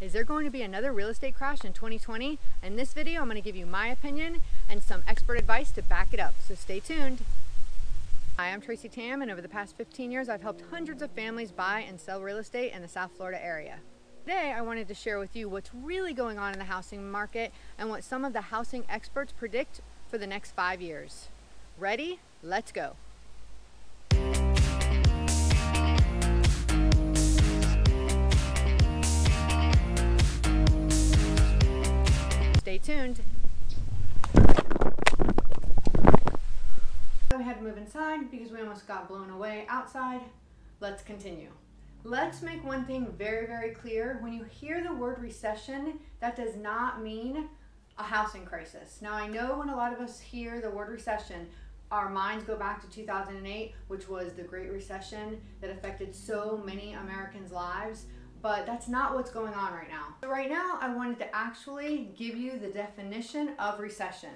Is there going to be another real estate crash in 2020? In this video, I'm going to give you my opinion and some expert advice to back it up, so stay tuned. Hi, I'm Tracy Tam, and over the past 15 years, I've helped hundreds of families buy and sell real estate in the South Florida area. Today, I wanted to share with you what's really going on in the housing market and what some of the housing experts predict for the next 5 years. Ready? Let's go. Stay tuned. We had to move inside because we almost got blown away outside. Let's continue. Let's make one thing very, very clear. When you hear the word recession, that does not mean a housing crisis. Now, I know when a lot of us hear the word recession, our minds go back to 2008, which was the Great Recession that affected so many Americans' lives. But that's not what's going on right now. So right now, I wanted to actually give you the definition of recession.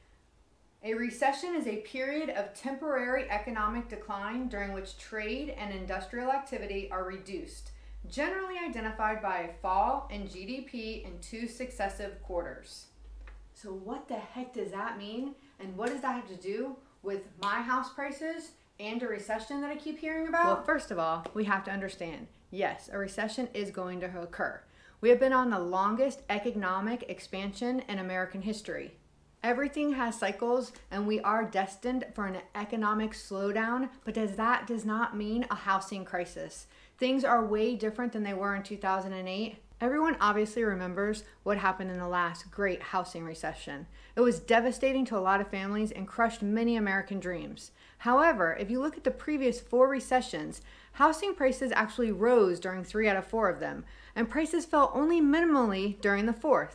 A recession is a period of temporary economic decline during which trade and industrial activity are reduced, generally identified by a fall in GDP in 2 successive quarters. So what the heck does that mean? And what does that have to do with my house prices and a recession that I keep hearing about? Well, first of all, we have to understand, yes, a recession is going to occur. We have been on the longest economic expansion in American history. Everything has cycles, and we are destined for an economic slowdown, but that does not mean a housing crisis. Things are way different than they were in 2008. Everyone obviously remembers what happened in the last great housing recession. It was devastating to a lot of families and crushed many American dreams. However, if you look at the previous 4 recessions, housing prices actually rose during 3 out of 4 of them, and prices fell only minimally during the 4th.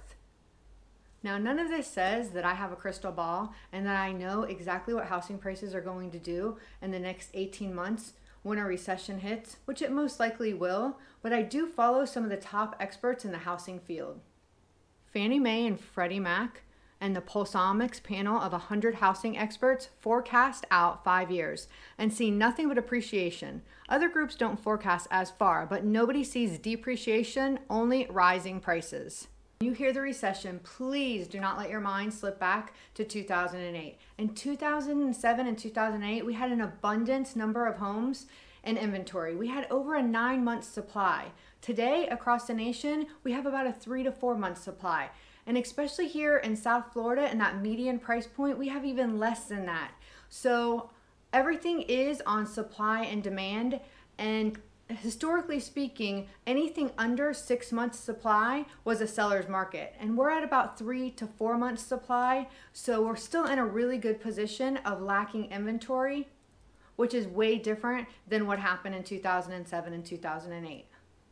Now, none of this says that I have a crystal ball and that I know exactly what housing prices are going to do in the next 18 months when a recession hits, which it most likely will, but I do follow some of the top experts in the housing field. Fannie Mae and Freddie Mac and the Pulseomics panel of 100 housing experts forecast out 5 years and see nothing but appreciation. Other groups don't forecast as far, but nobody sees depreciation, only rising prices. When you hear the recession, please do not let your mind slip back to 2008. In 2007 and 2008, we had an abundant number of homes in inventory. We had over a 9-month supply. Today, across the nation, we have about a 3 to 4 month supply. And especially here in South Florida, in that median price point, we have even less than that. So everything is on supply and demand, and historically speaking, anything under 6 months supply was a seller's market, and we're at about 3 to 4 months supply, so we're still in a really good position of lacking inventory, which is way different than what happened in 2007 and 2008.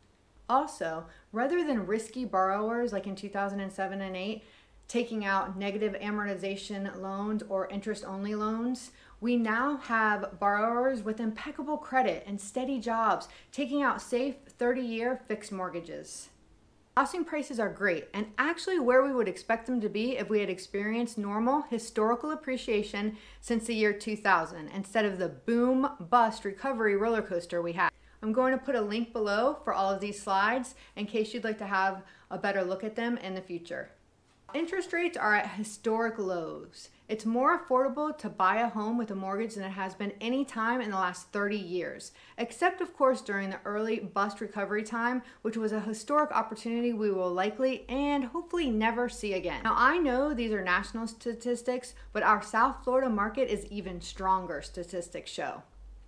Also, rather than risky borrowers like in 2007 and 8 taking out negative amortization loans or interest-only loans, we now have borrowers with impeccable credit and steady jobs taking out safe 30-year fixed mortgages. Housing prices are great and actually where we would expect them to be if we had experienced normal historical appreciation since the year 2000 instead of the boom-bust recovery roller coaster we had. I'm going to put a link below for all of these slides in case you'd like to have a better look at them in the future. Interest rates are at historic lows. It's more affordable to buy a home with a mortgage than it has been any time in the last 30 years, except of course during the early bust recovery time, which was a historic opportunity we will likely and hopefully never see again. Now, I know these are national statistics, but our South Florida market is even stronger, statistics show.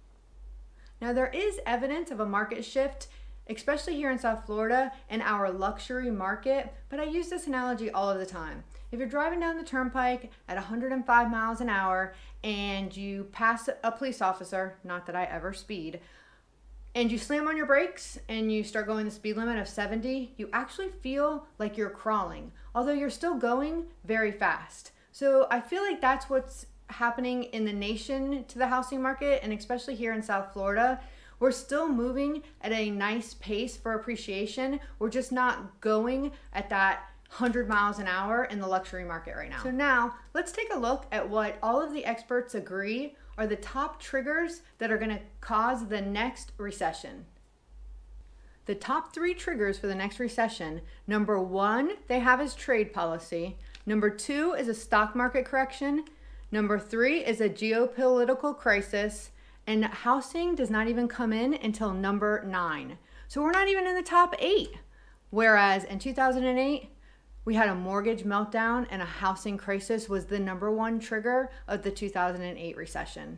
Now, there is evidence of a market shift, especially here in South Florida in our luxury market, but I use this analogy all of the time. If you're driving down the turnpike at 105 miles an hour and you pass a police officer, not that I ever speed, and you slam on your brakes and you start going the speed limit of 70, you actually feel like you're crawling, although you're still going very fast. So I feel like that's what's happening in the nation to the housing market, and especially here in South Florida. We're still moving at a nice pace for appreciation. We're just not going at that 100 miles an hour in the luxury market right now. So now let's take a look at what all of the experts agree are the top triggers that are going to cause the next recession. The top 3 triggers for the next recession. Number 1 they have is trade policy. Number 2 is a stock market correction. Number 3 is a geopolitical crisis. And housing does not even come in until number 9. So we're not even in the top 8. Whereas in 2008, we had a mortgage meltdown and a housing crisis was the number 1 trigger of the 2008 recession.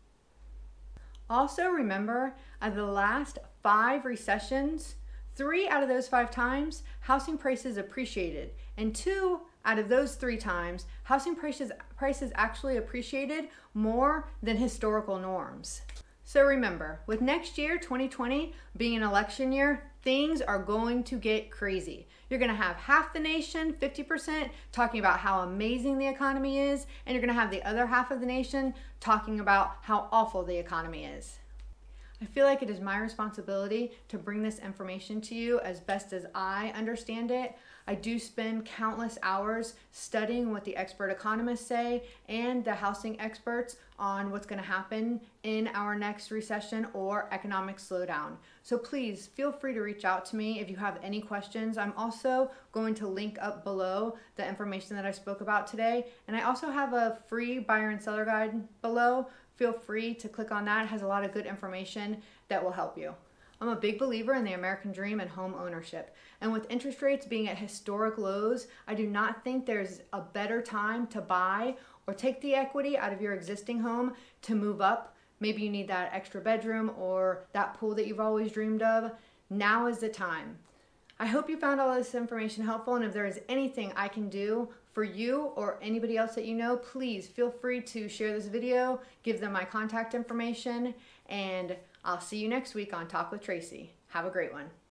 Also remember, out of the last 5 recessions, 3 out of those 5 times, housing prices appreciated. And 2 out of those 3 times, housing prices actually appreciated more than historical norms. So remember, with next year, 2020, being an election year, things are going to get crazy. You're gonna have half the nation, 50%, talking about how amazing the economy is, and you're gonna have the other half of the nation talking about how awful the economy is. I feel like it is my responsibility to bring this information to you as best as I understand it. I do spend countless hours studying what the expert economists say and the housing experts on what's going to happen in our next recession or economic slowdown. So please feel free to reach out to me if you have any questions. I'm also going to link up below the information that I spoke about today. And I also have a free buyer and seller guide below. Feel free to click on that. It has a lot of good information that will help you. I'm a big believer in the American dream and home ownership. And with interest rates being at historic lows, I do not think there's a better time to buy or take the equity out of your existing home to move up. Maybe you need that extra bedroom or that pool that you've always dreamed of. Now is the time. I hope you found all this information helpful, and if there is anything I can do for you or anybody else that you know, please feel free to share this video, give them my contact information, and I'll see you next week on Talk with Tracy. Have a great one.